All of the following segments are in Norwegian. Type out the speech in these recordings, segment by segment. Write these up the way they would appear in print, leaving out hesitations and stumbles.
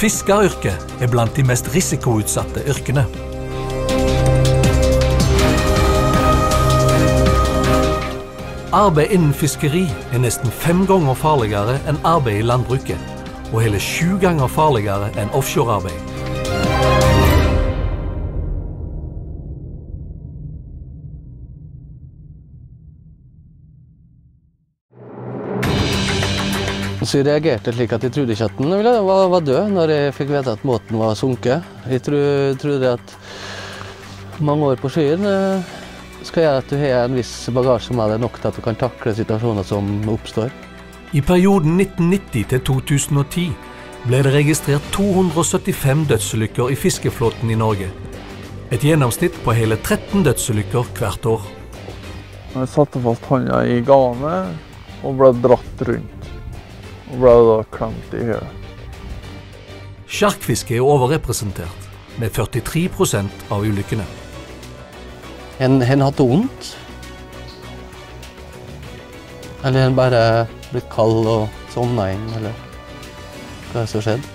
Fiskeryrket blant de mest risikoutsatte yrkene. Arbeid innen fiskeri nesten 5 ganger farligere enn arbeid i landbruket, og hele 7 ganger farligere enn offshorearbeid. Så jeg reagerte slik at jeg trodde ikke at den var død når jeg fikk vite at båten var sunket. Jeg trodde at mange år på skyen skal gjøre at du har en viss bagasje som er nok til at du kan takle situasjoner som oppstår. I perioden 1990 til 2010 ble det registrert 275 dødsulykker i fiskeflåten i Norge. Et gjennomsnitt på hele 13 dødsulykker hvert år. Jeg satte fast hånda i garnet og ble dratt rundt. Og ble da klemt i høyet. Sjarkfiske overrepresentert, med 43% av ulykkene. Hen hatt det vondt? Eller hen bare blitt kald og sovna inn, eller hva som skjedde?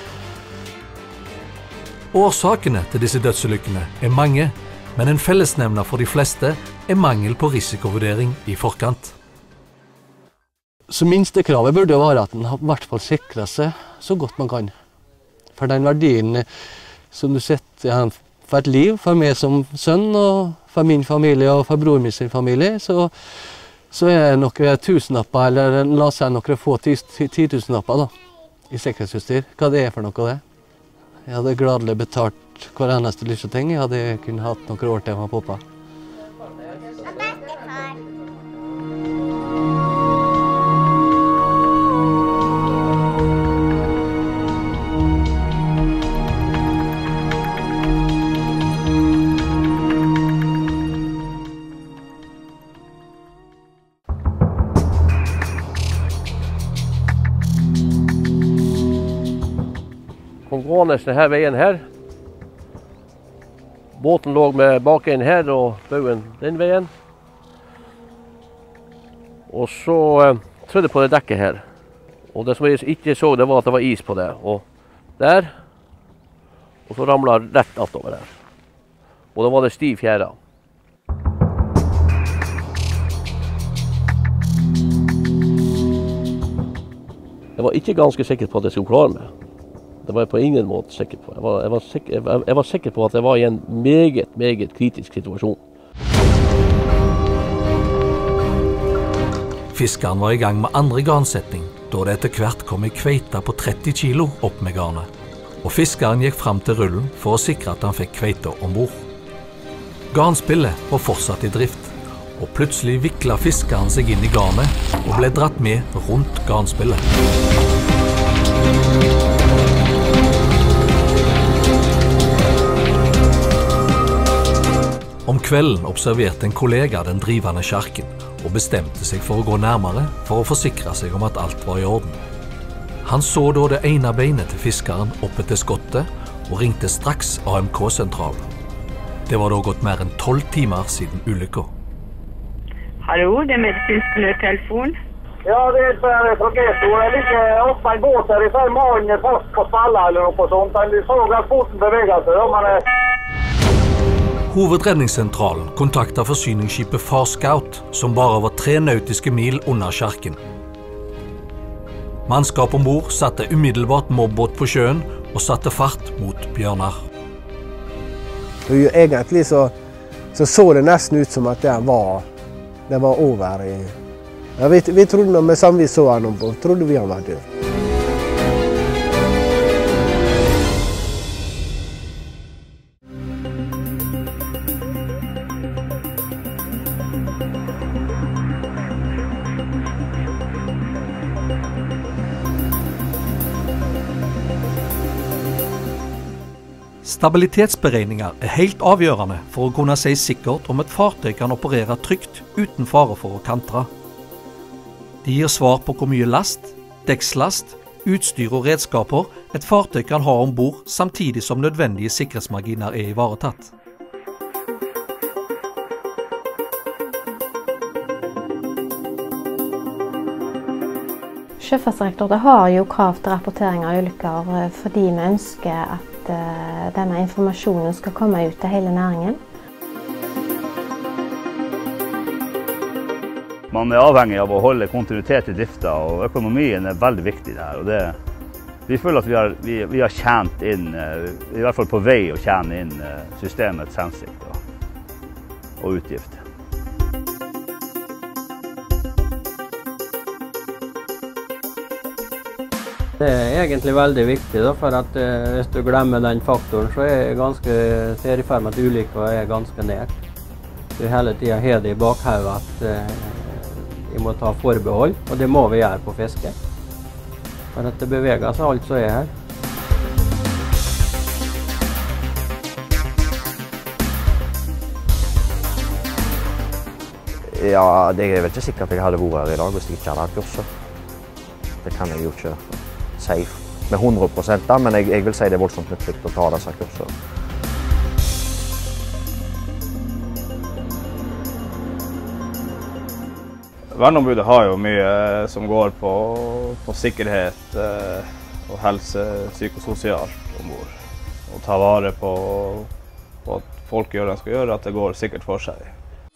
Årsakene til disse dødsulykkene mange, men en fellesnevner for de fleste mangel på risikovurdering i forkant. Så minstekravet burde være at en i hvert fall sikrer seg så godt man kan. For den verdien som du setter for et liv, for meg som sønn, og for min familie og for bror min sin familie, så er det noen tusenlapper, eller la oss si noen få 10.000-lapper da, i sikkerhetsutstyr. Hva det for noe det? Jeg hadde gladelig betalt hver eneste lille ting. Jeg hadde kunnet hatt noen år til med pappa. Kom gående denne veien her. Båten lå med baken her og baugen den veien. Og så trødde på det dekket her. Og det som jeg ikke så, det var at det var is på det. Og der. Og så ramlet rett attover der. Og da var det stiv fjæra. Jeg var ikke ganske sikker på at jeg skulle klare meg. Det var jeg på ingen måte sikker på. Jeg var sikker på at jeg var i en meget kritisk situasjon. Fiskeren var i gang med andre garnsetning, da det etter hvert kom en kveite på 30 kilo opp med garnet. Og fiskeren gikk fram til rullen for å sikre at han fikk kveita ombord. Garnspillet var fortsatt i drift, og plutselig viklet fiskeren seg inn i garnet og ble dratt med rundt garnspillet. Om kvelden observerte en kollega den drivende sjarken og bestemte seg for å gå nærmere for å forsikre seg om at alt var i orden. Han så da det ene beinet til fiskeren oppe til skottet og ringte straks AMK-sentralen. Det var da gått mer enn 12 timer siden ulykka. Hallo, det medisinsk nødtelefon. Ja, det är från Gesto. Det ligger ofta en båt där i fem månader fast på spalla eller något sånt. Du såg att båten beveger sig. Hovedredningssentralen kontakta forsyningsskipet Far Scout, som bare var 3 nautiske mil under sjarken. Mannskap ombord satte umiddelbart mobbåt på sjøen og satte fart mot bjørnar. Egentlig så det nesten ut som at det var over. Ja, vi trodde når vi så han ombord, trodde vi han var død. Stabilitetsberegninger helt avgjørende for å kunne si sikkert om et fartøy kan operere trygt uten fare for å kantre. De gir svar på hvor mye last, dekkslast, utstyr og redskaper et fartøy kan ha ombord, samtidig som nødvendige sikkerhetsmarginer ivaretatt. Sjøfartsdirektoratet har jo krav til rapportering av ulykker fordi vi ønsker at denne informasjonen skal komme ut til hele næringen. Man er avhengig av å holde kontinuitet i drifta, og økonomien er veldig viktig der. Og vi føler at vi har tjent inn, i hvert fall på vei å tjene inn systemets hensikt og utgift. Det er egentlig veldig viktig, for at hvis du glemmer den faktoren, så er det i ferd med at ulykka er ganske nært. Du hele tiden har det i bakhodet at vi må ta forbehold, og det må vi gjøre på fiske. For at det beveger seg alt som er her. Ja, det er vel ikke sikkert at jeg hadde vært her i dag hvis jeg ikke hadde hatt kurset. Det kan jeg jo ikke si med 100%, men jeg vil si det er voldsomt nyttig å ta disse kursene. Verneombudet har jo mye som går på sikkerhet og helse, psykososialt ombord. Og ta vare på at folk gjør det de skal gjøre, at det går sikkert for seg.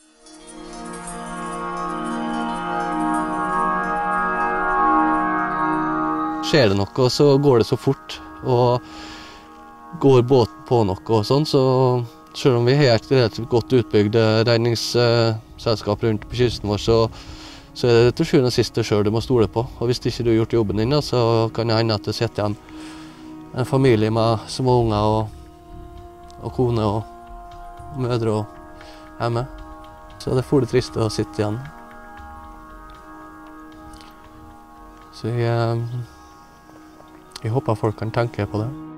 Skjer det noe, så går det så fort, og går båten på noe og sånn, så selv om vi har et relativt godt utbygd redningsselskap rundt på kysten vår, så er det til sjuende og sist det selv du må stole på. Og hvis ikke du har gjort jobben din, så kan det hende at det sitter igjen en familie med små unger og kone og mødre og hjemme. Så det er for det trist å sitte igjen. Så jeg håper folk kan tenke på det.